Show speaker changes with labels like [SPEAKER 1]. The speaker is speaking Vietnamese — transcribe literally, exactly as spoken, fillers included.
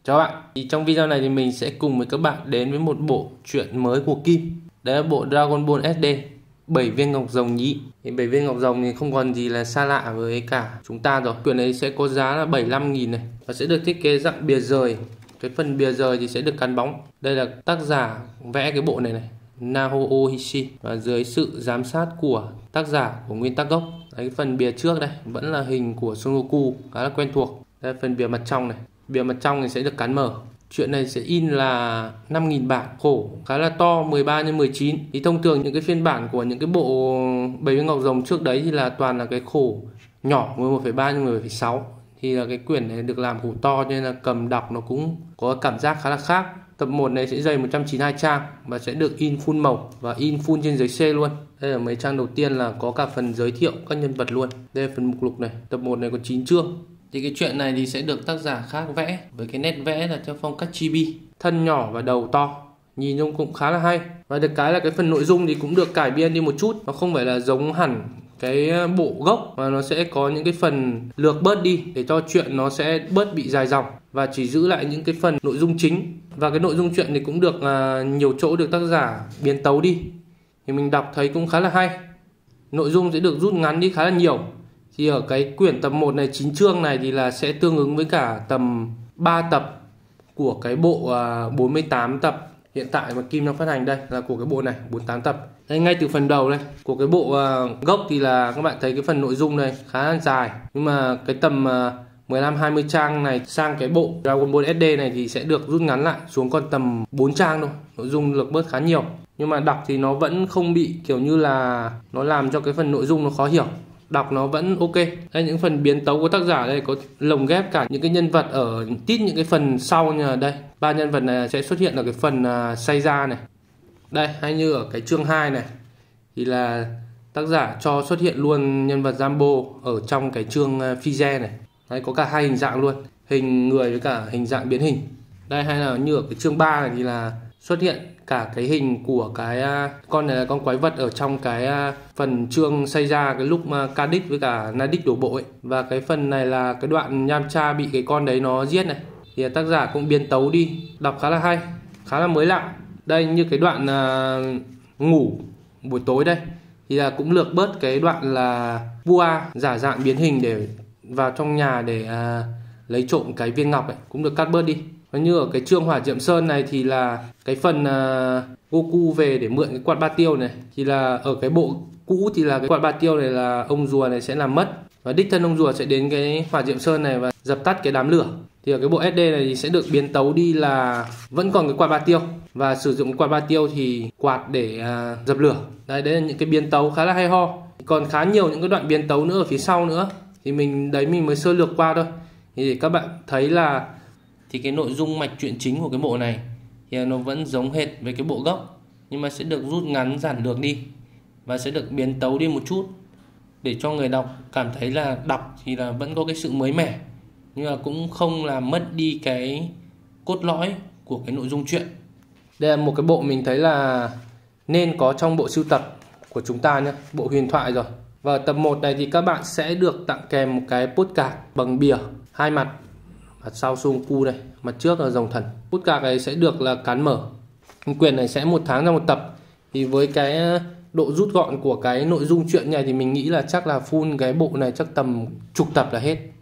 [SPEAKER 1] Chào bạn, thì trong video này thì mình sẽ cùng với các bạn đến với một bộ truyện mới của Kim. Đấy là bộ Dragon Ball ét đê bảy viên ngọc rồng nhí. Thì bảy viên ngọc rồng thì không còn gì là xa lạ với cả chúng ta rồi. Quyển này sẽ có giá là bảy mươi lăm nghìn này và sẽ được thiết kế dạng bìa rời. Cái phần bìa rời thì sẽ được gắn bóng. Đây là tác giả vẽ cái bộ này này, Naho Ohishi, và dưới sự giám sát của tác giả của nguyên tác gốc. Đấy, cái phần bìa trước đây vẫn là hình của Son Goku khá là quen thuộc. Đây là phần bìa mặt trong này. Bìa mặt trong thì sẽ được cán mở. Chuyện này sẽ in là năm nghìn bản, khổ khá là to, mười ba nhân mười chín. Thì thông thường những cái phiên bản của những cái bộ bảy viên ngọc rồng trước đấy thì là toàn là cái khổ nhỏ, mười một phẩy ba nhân mười bảy phẩy sáu. Thì là cái quyển này được làm khổ to nên là cầm đọc nó cũng có cảm giác khá là khác. Tập một này sẽ dày một trăm chín mươi hai trang và sẽ được in full màu và in full trên giấy C luôn. Đây là mấy trang đầu tiên là có cả phần giới thiệu các nhân vật luôn. Đây là phần mục lục này. Tập một này có chín chương. Thì cái chuyện này thì sẽ được tác giả khác vẽ với cái nét vẽ là theo phong cách chibi, thân nhỏ và đầu to, nhìn trông cũng khá là hay. Và được cái là cái phần nội dung thì cũng được cải biên đi một chút, nó không phải là giống hẳn cái bộ gốc mà nó sẽ có những cái phần lược bớt đi để cho chuyện nó sẽ bớt bị dài dòng và chỉ giữ lại những cái phần nội dung chính. Và cái nội dung chuyện thì cũng được uh, nhiều chỗ được tác giả biến tấu đi, thì mình đọc thấy cũng khá là hay. Nội dung sẽ được rút ngắn đi khá là nhiều. Thì ở cái quyển tập một này chín chương này thì là sẽ tương ứng với cả tầm ba tập của cái bộ uh, bốn mươi tám tập hiện tại mà Kim đang phát hành. Đây là của cái bộ này bốn mươi tám tập. Đây, ngay từ phần đầu đây của cái bộ uh, gốc thì là các bạn thấy cái phần nội dung này khá là dài, nhưng mà cái tầm uh, mười lăm hai mươi trang này sang cái bộ Dragon Ball ét đê này thì sẽ được rút ngắn lại xuống còn tầm bốn trang thôi, nội dung lược bớt khá nhiều, nhưng mà đọc thì nó vẫn không bị kiểu như là nó làm cho cái phần nội dung nó khó hiểu. Đọc nó vẫn ok. Đây, những phần biến tấu của tác giả đây có lồng ghép cả những cái nhân vật ở tít những cái phần sau như là đây. Ba nhân vật này sẽ xuất hiện ở cái phần uh, Seiya này. Đây, hay như ở cái chương hai này thì là tác giả cho xuất hiện luôn nhân vật Jambo ở trong cái chương uh, Frieza này. Đấy, có cả hai hình dạng luôn, hình người với cả hình dạng biến hình. Đây, hay là như ở cái chương ba này thì là xuất hiện cả cái hình của cái uh, con này là con quái vật ở trong cái uh, phần chương Seiya cái lúc mà Cadix với cả Nadix đổ bộ ấy. Và cái phần này là cái đoạn Yamcha bị cái con đấy nó giết này, thì tác giả cũng biến tấu đi, đọc khá là hay, khá là mới lạ. Đây, như cái đoạn uh, ngủ buổi tối đây thì là cũng lược bớt cái đoạn là vua giả dạng biến hình để vào trong nhà để uh, lấy trộm cái viên ngọc ấy, cũng được cắt bớt đi. Và như ở cái chương Hỏa Diệm Sơn này thì là cái phần uh, Goku về để mượn cái quạt ba tiêu này, thì là ở cái bộ cũ thì là cái quạt ba tiêu này là ông rùa này sẽ làm mất, và đích thân ông rùa sẽ đến cái Hỏa Diệm Sơn này và dập tắt cái đám lửa. Thì ở cái bộ ét đê này thì sẽ được biến tấu đi là vẫn còn cái quạt ba tiêu và sử dụng quạt ba tiêu thì quạt để uh, dập lửa. Đấy, đấy là những cái biến tấu khá là hay ho. Còn khá nhiều những cái đoạn biến tấu nữa ở phía sau nữa thì mình đấy mình mới sơ lược qua thôi. Thì để các bạn thấy là thì cái nội dung mạch truyện chính của cái bộ này thì nó vẫn giống hệt với cái bộ gốc, nhưng mà sẽ được rút ngắn giản lược đi và sẽ được biến tấu đi một chút để cho người đọc cảm thấy là đọc thì là vẫn có cái sự mới mẻ, nhưng mà cũng không làm mất đi cái cốt lõi của cái nội dung truyện. Đây là một cái bộ mình thấy là nên có trong bộ sưu tập của chúng ta nhé, bộ huyền thoại rồi. Và tập một này thì các bạn sẽ được tặng kèm một cái postcard bằng bìa hai mặt. Mặt sau Son Goku đây, mặt trước là rồng thần. Postcard này sẽ được là cán mở. Quyển này sẽ một tháng ra một tập. Thì với cái độ rút gọn của cái nội dung truyện này thì mình nghĩ là chắc là full cái bộ này chắc tầm chục tập là hết.